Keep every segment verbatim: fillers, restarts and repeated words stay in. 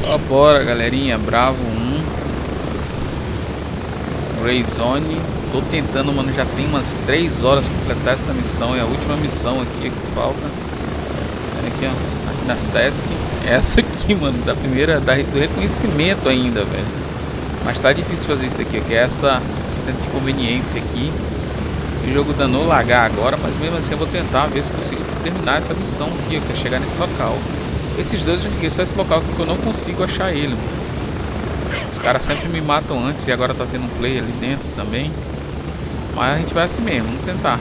Só bora, galerinha. Bravo um. Greyzone. Tô tentando, mano. Já tem umas três horas completar essa missão. É a última missão aqui que falta. Olha aqui, ó. Aqui nas tasks. Essa aqui, mano. Da primeira. Da, do reconhecimento ainda, velho. Mas tá difícil fazer isso aqui. Que é essa centro de conveniência aqui. O jogo danou lagar agora. Mas mesmo assim eu vou tentar ver se consigo terminar essa missão aqui. Que é chegar nesse local. Esses dois eu já liguei. Só esse local aqui que eu não consigo achar ele, mano. Os caras sempre me matam antes e agora tá tendo um play ali dentro também. Mas a gente vai assim mesmo, vamos tentar.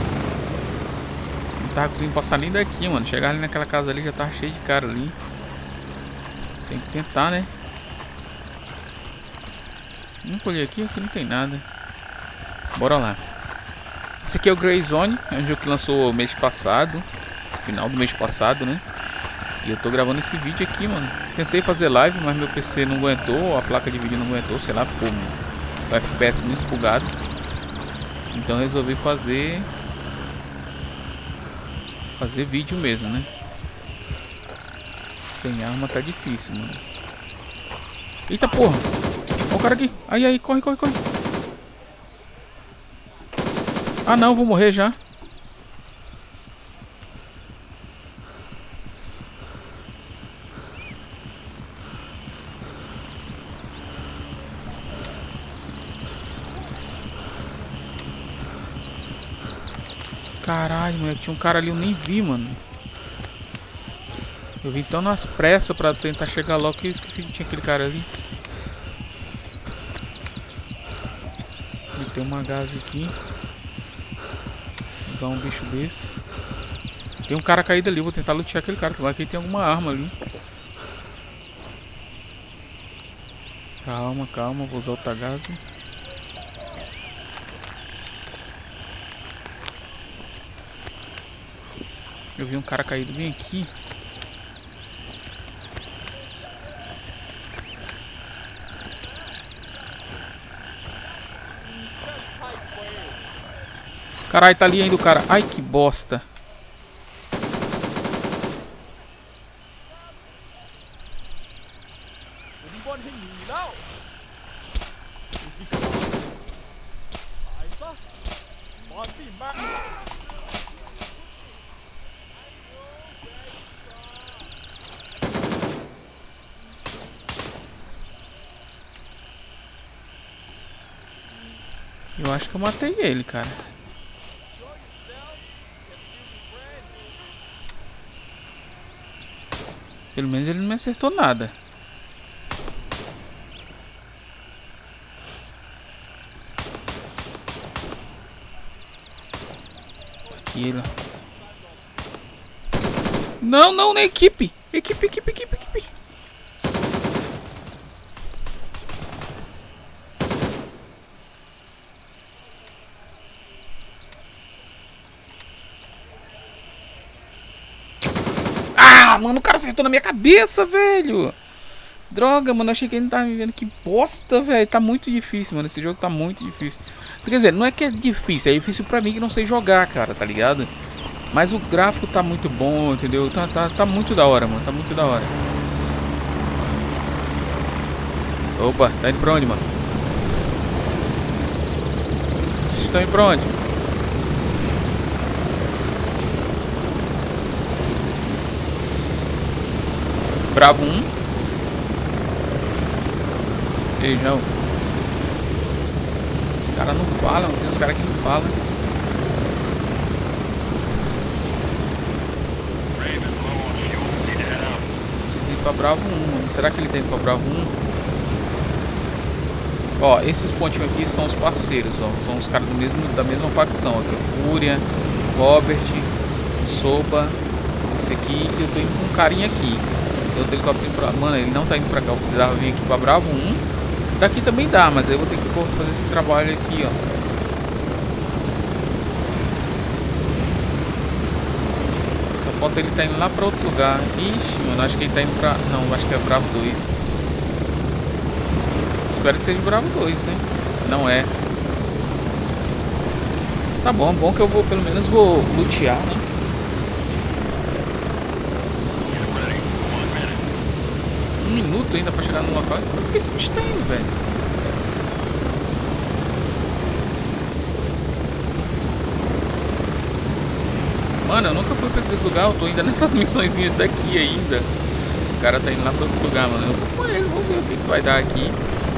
Não tava conseguindo passar nem daqui, mano. Chegar ali naquela casa ali já tava cheio de cara ali. Tem que tentar, né? Não colhei aqui, aqui não tem nada. Bora lá. Esse aqui é o Greyzone, é um jogo que lançou mês passado. Final do mês passado, né? E eu tô gravando esse vídeo aqui, mano. Tentei fazer live, mas meu P C não aguentou. A placa de vídeo não aguentou, sei lá, ficou o F P S muito bugado. Então eu resolvi fazer Fazer vídeo mesmo, né? Sem arma tá difícil, mano. Eita porra! Olha o cara aqui! Aí, aí, corre, corre, corre! Ah não, vou morrer já. Caralho, moleque, tinha um cara ali, eu nem vi, mano. Eu vim tão nas pressas pra tentar chegar logo que eu esqueci que tinha aquele cara ali. Tem uma gás aqui. Vou usar um bicho desse. Tem um cara caído ali, vou tentar lutear aquele cara, que lá que tem alguma arma ali. Calma, calma, vou usar outra gás. Eu vi um cara caído bem aqui. Caralho, tá ali ainda o cara. Ai, que bosta. Eu acho que eu matei ele, cara. Pelo menos ele não me acertou nada. Aquilo. Não, não, na equipe. Equipe, equipe, equipe, equipe. Ah, mano, o cara acertou na minha cabeça, velho. Droga, mano, eu achei que ele não tava me vendo. Que bosta, velho. Tá muito difícil, mano. Esse jogo tá muito difícil. Quer dizer, não é que é difícil, é difícil pra mim que não sei jogar, cara, tá ligado? Mas o gráfico tá muito bom, entendeu? Tá, tá, tá muito da hora, mano. Tá muito da hora. Opa, tá indo pra onde, mano? Vocês estão indo pra onde? Bravo um. Beijão. Os caras não falam, tem uns caras que não falam. Preciso ir pra Bravo um, mano. Será que ele tem pra Bravo um? Ó, esses pontinhos aqui são os parceiros, ó. São os caras do mesmo, da mesma facção aqui. Fúria, Robert, Soba. Esse aqui, eu tô indo com um carinha aqui. Eu tenho helicóptero pra... Mano, ele não tá indo pra cá. Eu precisava vir aqui pra Bravo um. Daqui também dá, mas aí eu vou ter que fazer esse trabalho aqui, ó. Só falta ele tá indo lá pra outro lugar. Ixi, mano, acho que ele tá indo pra... Não, acho que é Bravo dois. Espero que seja Bravo dois, né? Não é. Tá bom, bom que eu vou, pelo menos vou lutear, né? minuto ainda pra chegar no local. Por que esse bicho tá indo, velho? Mano, eu nunca fui pra esses lugares. Eu tô ainda nessas missõezinhas daqui ainda. O cara tá indo lá pra outro lugar, mano. Eu vou com ele, vou ver o que, que vai dar aqui.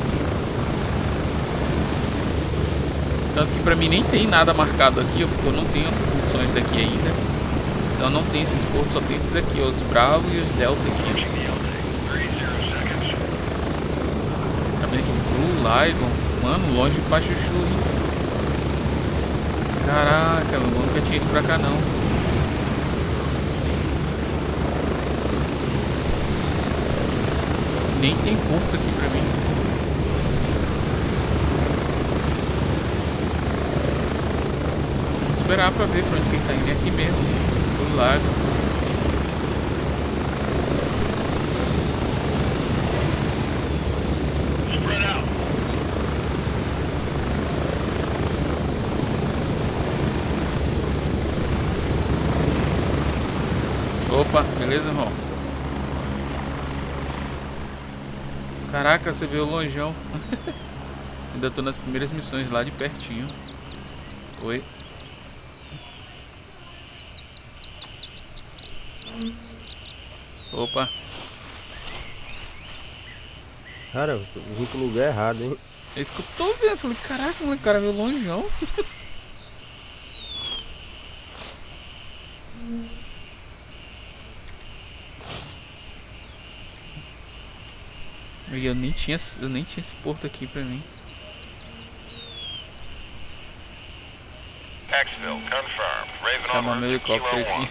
Tanto que pra mim nem tem nada marcado aqui, porque eu não tenho essas missões daqui ainda. Então não tem esses portos, só tem esses aqui, ó, os Bravo e os Delta aqui. Tá vendo aqui? Blue Ligon. Mano, longe de Pachuchu, hein? Caraca, meu, eu nunca tinha ido pra cá não. Nem tem porto aqui pra mim. Vou esperar pra ver pra onde que ele tá indo. É aqui mesmo, do lago. Opa, beleza, irmão? Caraca, você veio longeão. Ainda tô nas primeiras missões lá de pertinho. Oi. Opa. Cara, eu vim pro lugar errado, hein? É isso que eu tô vendo. Falei, caraca, o cara veio longeão. E eu nem tinha, eu nem tinha esse porto aqui pra mim. Chamar meu helicóptero aqui.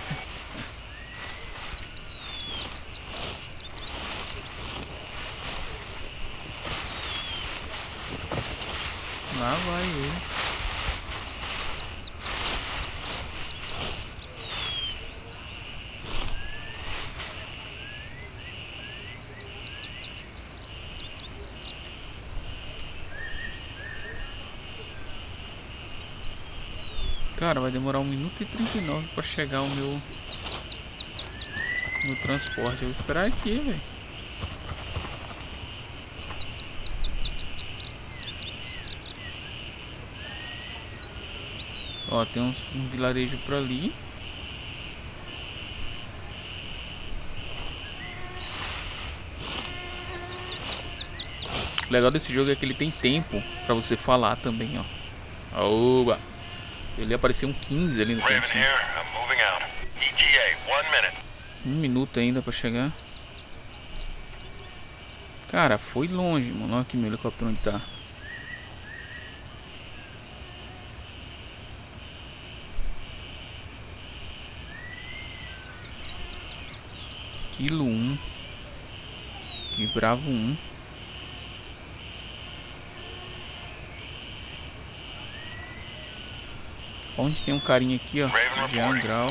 Lá vai ele. Cara, vai demorar um minuto e trinta e nove pra chegar o meu no transporte. Eu vou esperar aqui, velho. Ó, tem uns, um vilarejo por ali. O legal desse jogo é que ele tem tempo pra você falar também, ó. Oba! Ele apareceu um quinze ali no cantinho. Um minuto ainda pra chegar. Cara, foi longe, mano. Olha aqui meu helicóptero onde tá. Kilo um. E Bravo um. Onde tem um carinha aqui, ó, Jean Grau.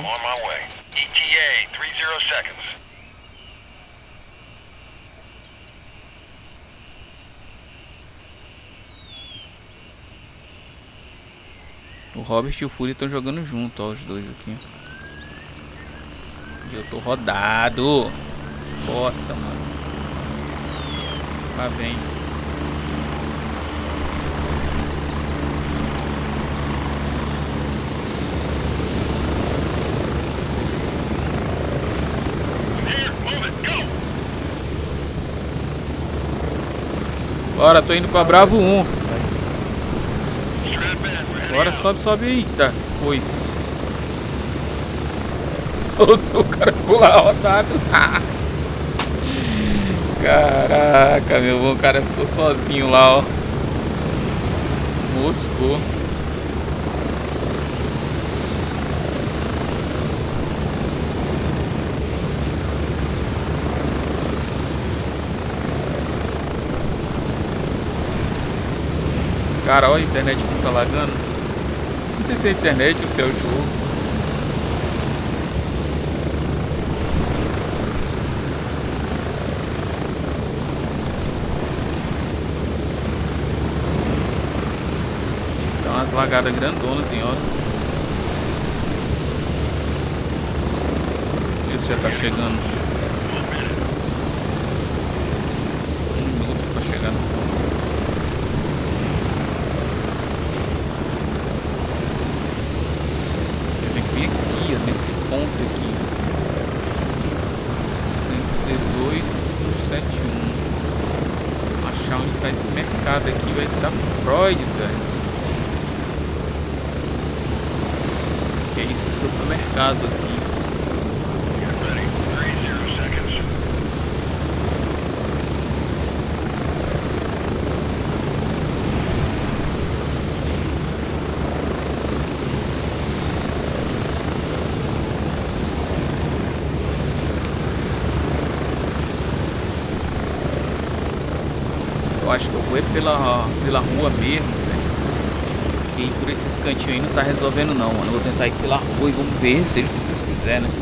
O Robert e o Fury estão jogando junto, ó, os dois aqui. E eu tô rodado. Bosta, mano. Lá vem. Bora, tô indo pra Bravo um. Bora, sobe, sobe aí. Tá, pois. O cara ficou lá rodado. Caraca, meu, o cara ficou sozinho lá, ó. Moscou. Cara, olha a internet que tá lagando. Não sei se é a internet ou se é o jogo. Dá umas lagadas grandonas, tem hora. Esse já tá chegando. ficar esse mercado aqui, vai ficar Freud, velho. Que é isso, supermercado aqui. Eu acho que eu vou é pela, pela rua mesmo, velho. E por esses cantinhos aí não tá resolvendo não, mano. Eu vou tentar ir pela rua e vamos ver, seja o que Deus quiser, né?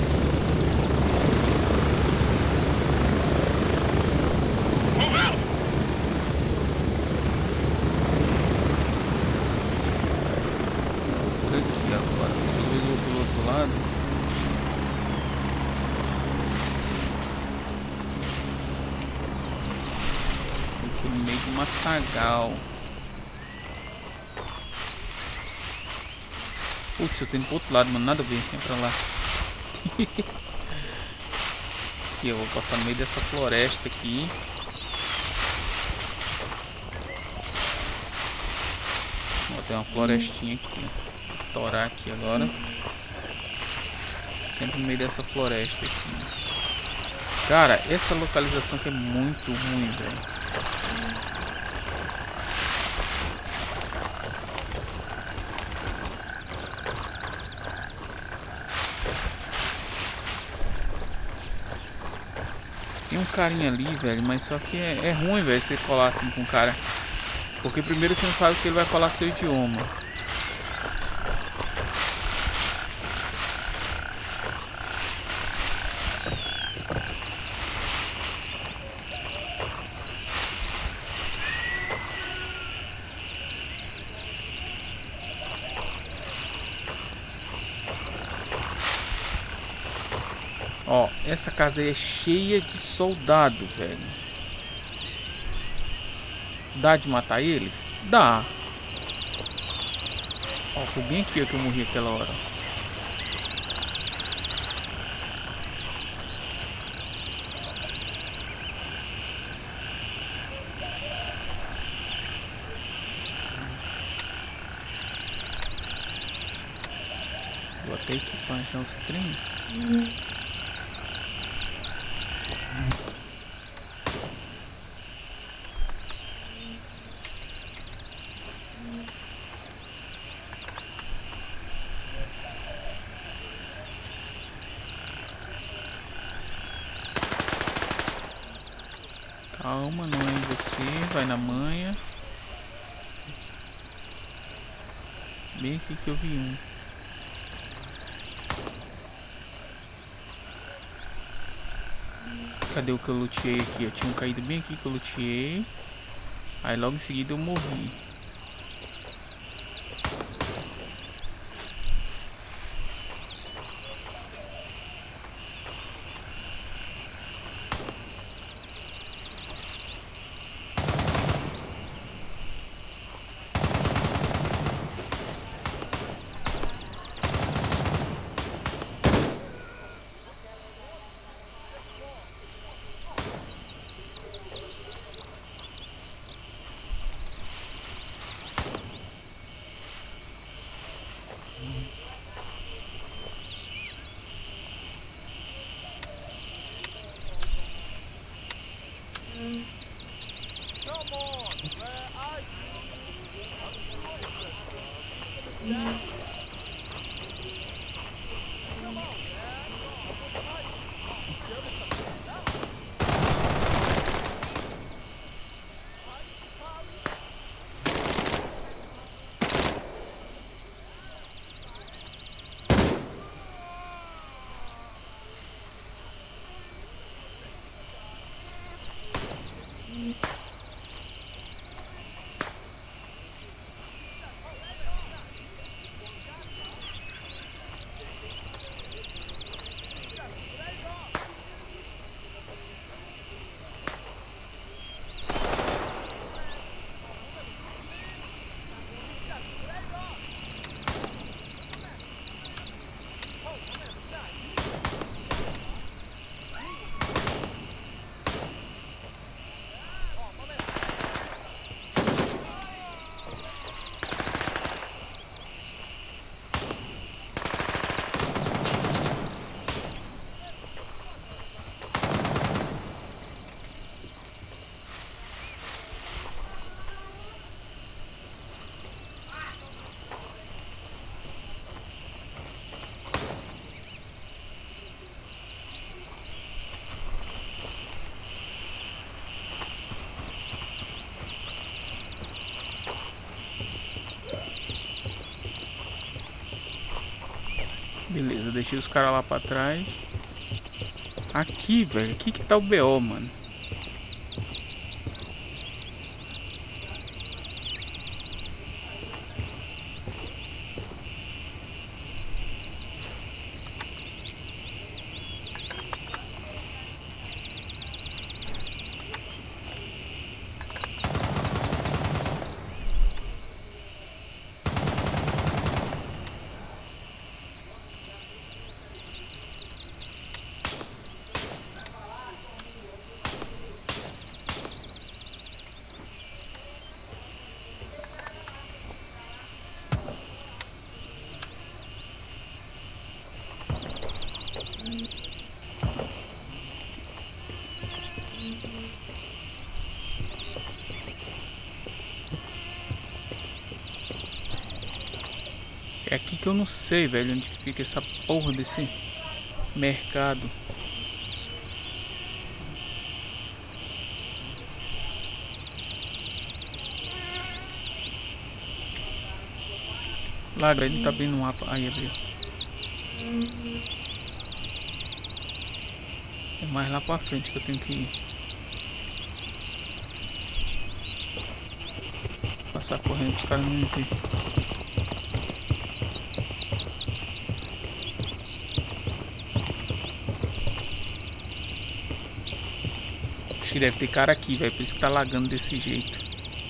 Por aqui agora. Talvez eu vou pelo outro lado. No meio de um matagal. Putz, eu tenho pro outro lado, mano. Nada a ver. Vem pra lá. Aqui, eu vou passar no meio dessa floresta aqui. Ó, tem uma florestinha aqui. Vou torar aqui agora. Sempre no meio dessa floresta aqui. Cara, essa localização aqui é muito ruim, velho. Tem um carinha ali, velho, mas só que é, é ruim, velho, você colar assim com o cara. Porque primeiro você não sabe que ele vai falar seu idioma. Ó, essa casa aí é cheia de soldado, velho. Dá de matar eles? Dá. Ó, foi bem aqui ó, que eu morri aquela hora. Vou até equipar já os trem. Hum. Calma, não é em você, vai na manha. Bem aqui que eu vi um. Cadê o que eu luteei aqui? Eu tinha um caído bem aqui que eu luteei. Aí logo em seguida eu morri. Beleza, deixei os caras lá pra trás. Aqui, velho. Aqui que tá o B O, mano. É aqui que eu não sei, velho, onde que fica essa porra desse mercado. Lá, ele tá abrindo um mapa. Aí, abriu. É mais lá pra frente que eu tenho que ir. Passar correndo, os caras não me ver. Acho que deve ter cara aqui, velho. Por isso que tá lagando desse jeito.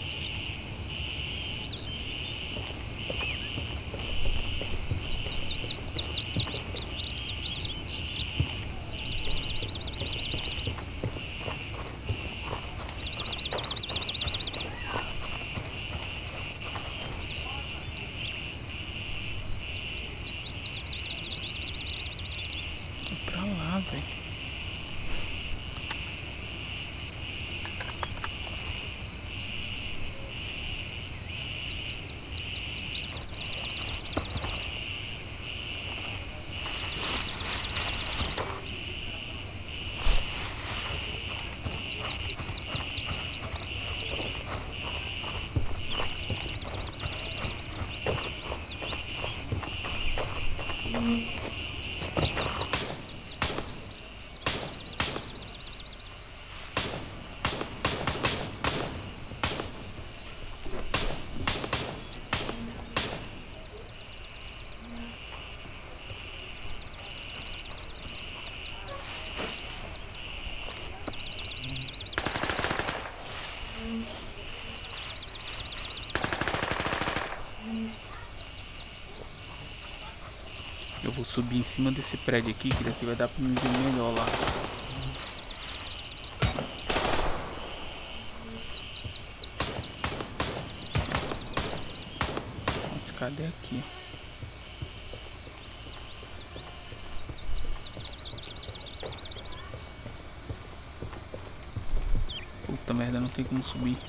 Pra lá, velho. Eu vou subir em cima desse prédio aqui, que daqui vai dar pra me ver melhor lá. Mas cadê aqui? Puta merda, não tem como subir.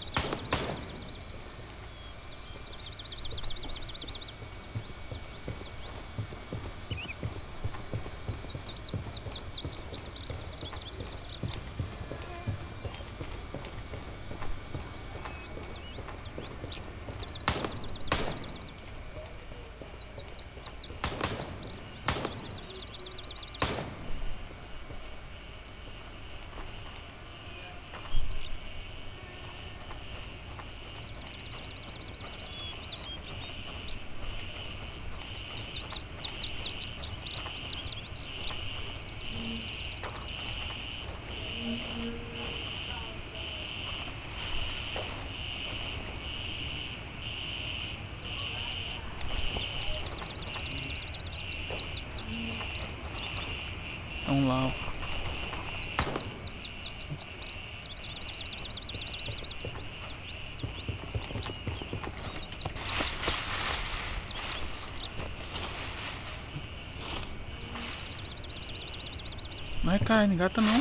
Vamos lá, ó. Ai, caralho, engata não.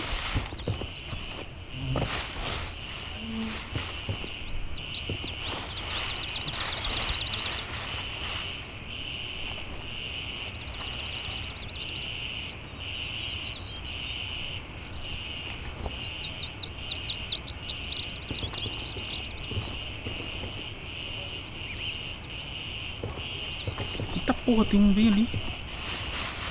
Eita porra, tem um bem ali.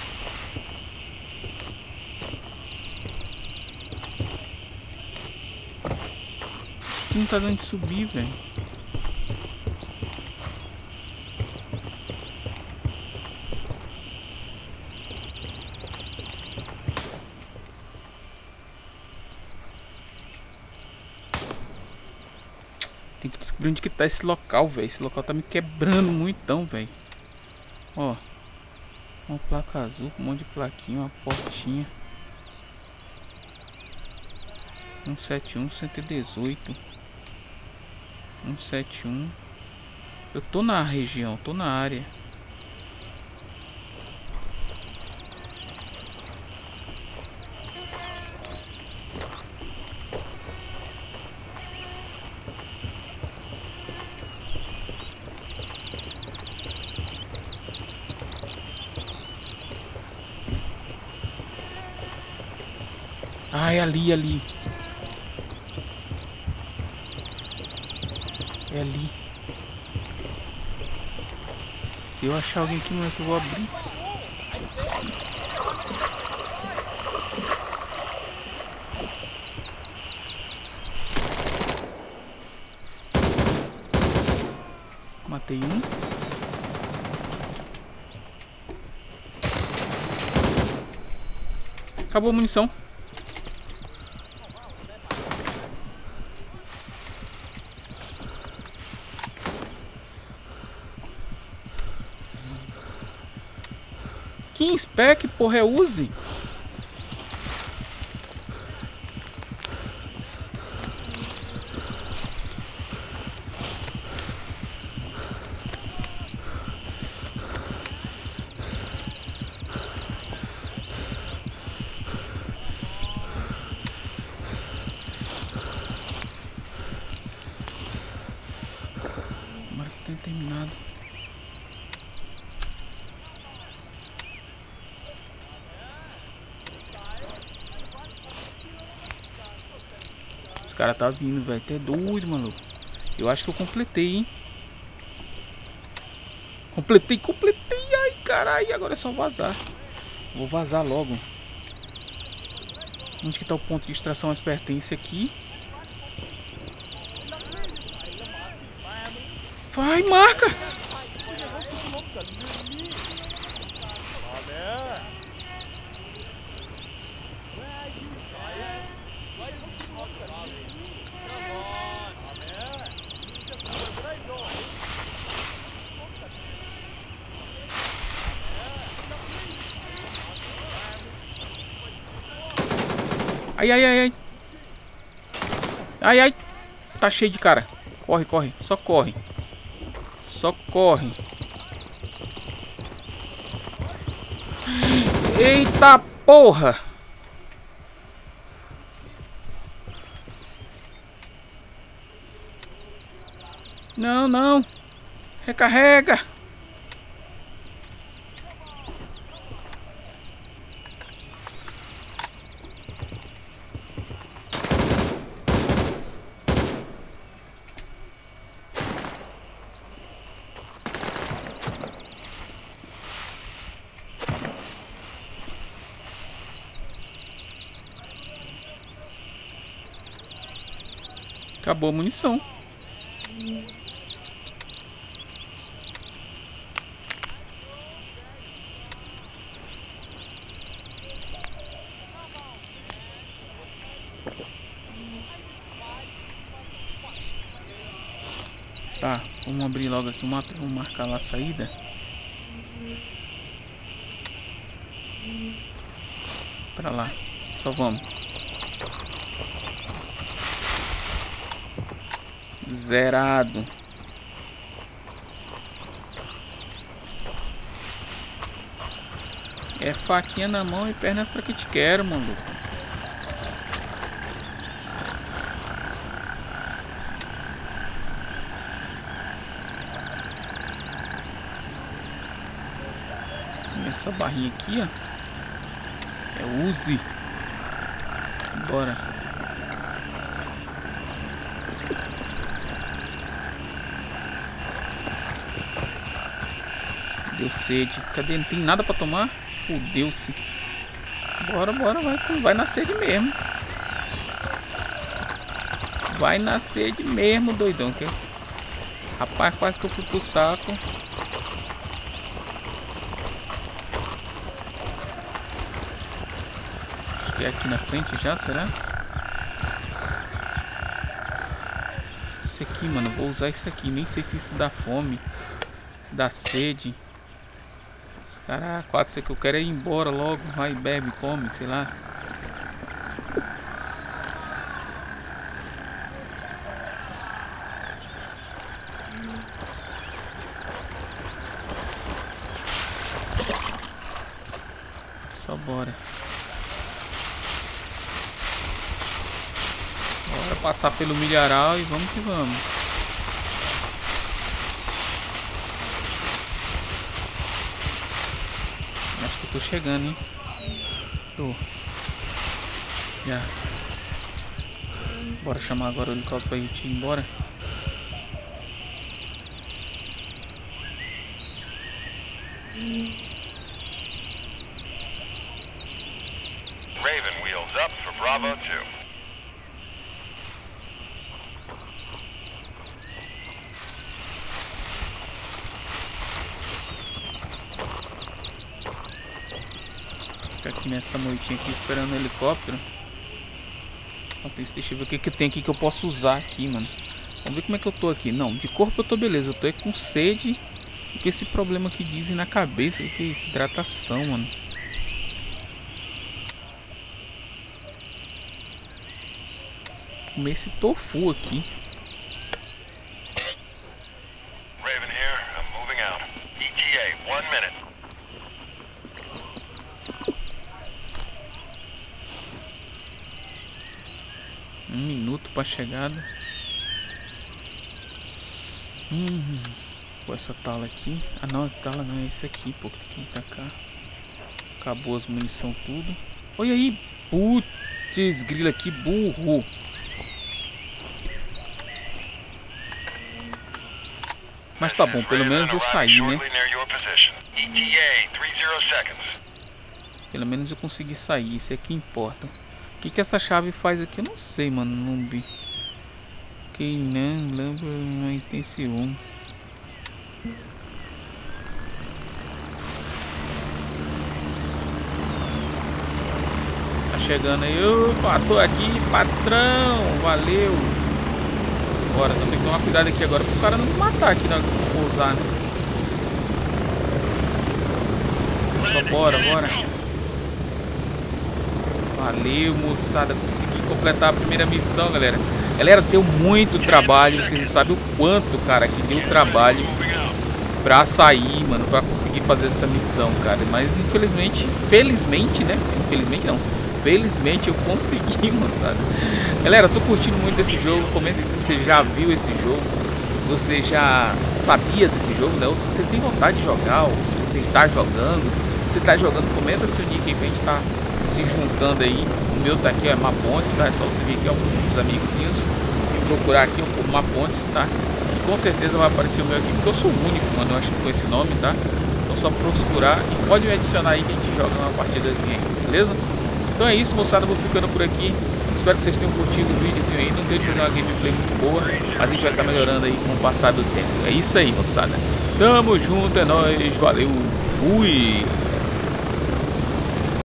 aqui não tá dando de subir, velho. Tem que descobrir onde que tá esse local, velho. Esse local tá me quebrando muito, então, velho. Ó. Uma placa azul com um monte de plaquinha, uma portinha. um sete um, cento e dezoito. um sete um. Eu tô na região, tô na área. Ah, é ali, ali. É ali. Se eu achar alguém aqui, não é que eu vou abrir. Matei um. Acabou a munição. Que spec, porra, é Uzi? Tomara que tenha terminado. Os caras tá vindo, velho. Até doido, maluco. Eu acho que eu completei, hein? Completei, completei. Ai, caralho. Agora é só vazar. Vou vazar logo. Onde que tá o ponto de extração mais pertence aqui? Vai, marca! Ai, ai, ai, ai. Ai, ai. Tá cheio de cara. Corre, corre. Só corre. Só corre. Eita porra. Não, não. Recarrega. Acabou a munição. Tá, vamos abrir logo aqui o mapa, vamos marcar lá a saída. Pra lá, só vamos. Zerado. É faquinha na mão e perna pra que te quero, maluco. Essa barrinha aqui, ó, é Uzi. Bora. Deu sede. Cadê? Não tem nada pra tomar? Fudeu-se. Bora, bora. Vai, vai na sede mesmo. vai na sede mesmo, doidão. Que... Rapaz, quase que eu fui pro saco. Acho que é aqui na frente já, será? Isso aqui, mano, vou usar isso aqui. Nem sei se isso dá fome, se dá sede. Caraca, quatro, isso aqui eu quero é ir embora logo. Vai, bebe, come, sei lá. Só bora. Bora passar pelo milharal e vamos que vamos. Acho que eu tô chegando, hein? Tô. Já. Bora chamar agora o helicóptero pra gente ir embora. Raven wheels up for Bravo two. Ficar aqui nessa moitinha aqui esperando o helicóptero. Deixa eu ver o que, que tem aqui que eu posso usar aqui, mano. Vamos ver como é que eu tô aqui. Não, de corpo eu tô beleza. Eu tô com sede e com esse problema que dizem na cabeça. O que é isso? Hidratação, mano. Comer esse tofu aqui. Raven here, I'm moving out. E T A, one minute. Um minuto pra chegada. Hum, pô, essa tala aqui. Ah não, a tala não é esse aqui, pô, que tem que tacar. Acabou as munição tudo. Olha aí, putz, grila, que burro. Mas tá bom, pelo menos eu saí, né? Pelo menos eu consegui sair, isso é que importa. O que que essa chave faz aqui? Eu não sei, mano, não vi. Quem não lembra uma intenção. Tá chegando aí. Opa, tô aqui, patrão. Valeu. Bora, então tem que tomar cuidado aqui agora pro cara não me matar aqui na hora que eu vou pousar, né? Só bora, bora. Valeu, moçada. Consegui completar a primeira missão, galera. Galera, deu muito trabalho. Vocês não sabem o quanto, cara, que deu trabalho pra sair, mano, pra conseguir fazer essa missão, cara. Mas infelizmente, felizmente, né? Infelizmente não. Felizmente eu consegui, moçada. Galera, tô curtindo muito esse jogo. Comenta se você já viu esse jogo, se você já sabia desse jogo, né? Ou se você tem vontade de jogar, ou se você tá jogando. Se você tá jogando, comenta seu nick aí pra gente tá se juntando aí. O meu tá aqui, é Mapontes, tá? É só você vir aqui, ó, os amiguinhos e procurar aqui o Mapontes, tá? E com certeza vai aparecer o meu aqui, porque eu sou o único, mano, eu acho que com esse nome, tá? Então só procurar e pode me adicionar aí que a gente joga uma partidazinha aí, beleza? Então é isso, moçada, vou ficando por aqui. Espero que vocês tenham curtido o videozinho aí. Não deu de fazer uma gameplay muito boa, mas a gente vai estar melhorando aí com o passar do tempo. É isso aí, moçada. Tamo junto, é nóis, valeu, fui!